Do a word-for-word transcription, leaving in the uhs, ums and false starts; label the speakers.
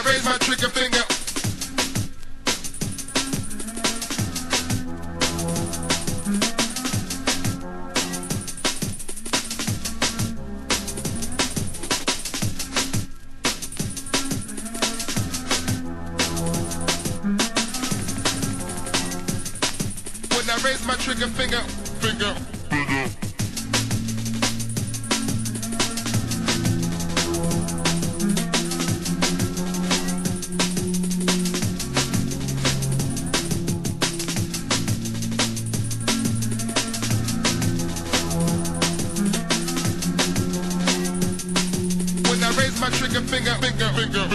Speaker 1: raise my trigger finger. When I raise my trigger finger, finger, finger. When I raise my trigger finger, finger, finger.